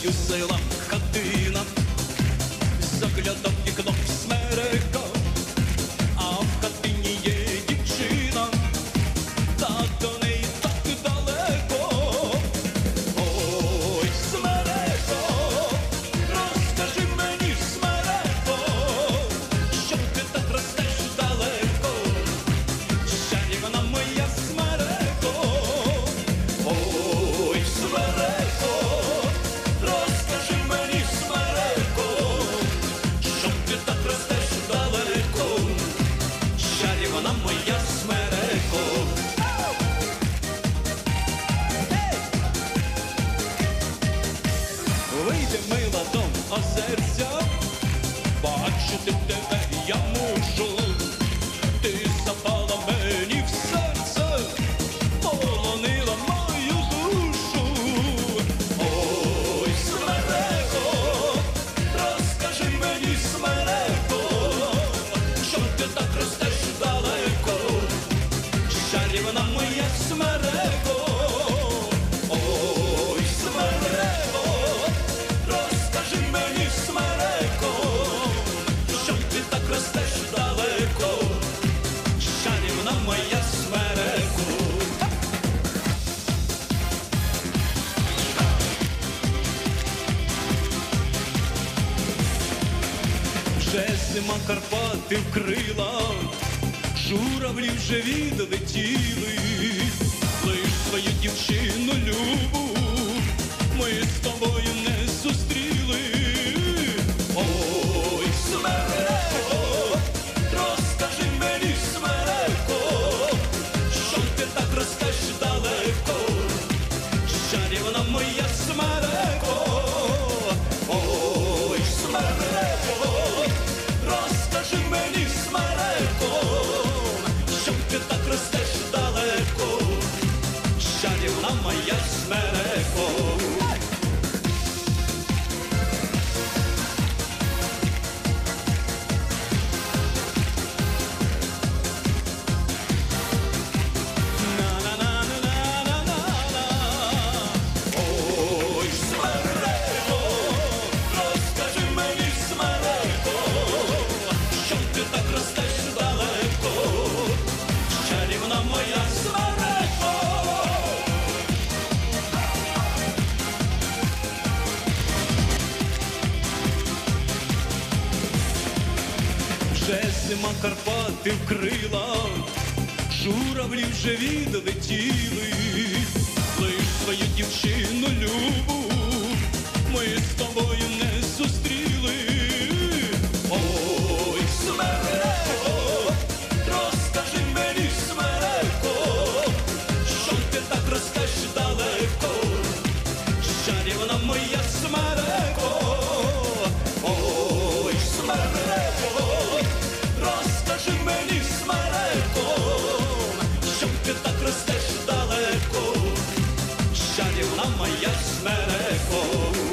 краю села хатина, заглядав вікном смерека, а в хатині є дівчина, та до неї так далеко. Ой, смереко, розкажи мені, смереко, що ти так ростеш далеко, чарівна моя смереко. Ой, смереко, розкажи мені, смереко, що ти так ростеш далеко, чарівна моя смереко. Вийди, мила, до озерця, бачити тебе я мушу, ти запала мені в серце, полонила мою душу. Ой, смереко, розкажи мені, смереко, що ти так ростеш далеко, чарівна моя смереко. Ой, смереко, розкажи мені, смереко, що ти так ростеш далеко, чарівна моя смереко. Вже зима Карпати вкрила, журавлі вже відлетіли, лиш свою дівчину любу ми з тобою не зустріли. Ой, смереко, розкажи мені, смереко, що ти так ростеш далеко, чарівна моя смереко. Ой, смереко, розкажи мені, смереко, що ти так ростеш далеко, чарівна моя смереко. Ой, смереко, розкажи мені, смереко, що ти так ростеш далеко, чарівна моя смереко. Вже зима Карпати вкрила, журавлі вже відлетіли, лиш свою дівчину любу ми з тобою не зустріли. Ой, смереко, розкажи мені, смереко, що ти так ростеш далеко, чарівна моя смереко. Ой, смереко, розкажи мені, смереко, що ти так ростеш далеко, чарівна моя смереко.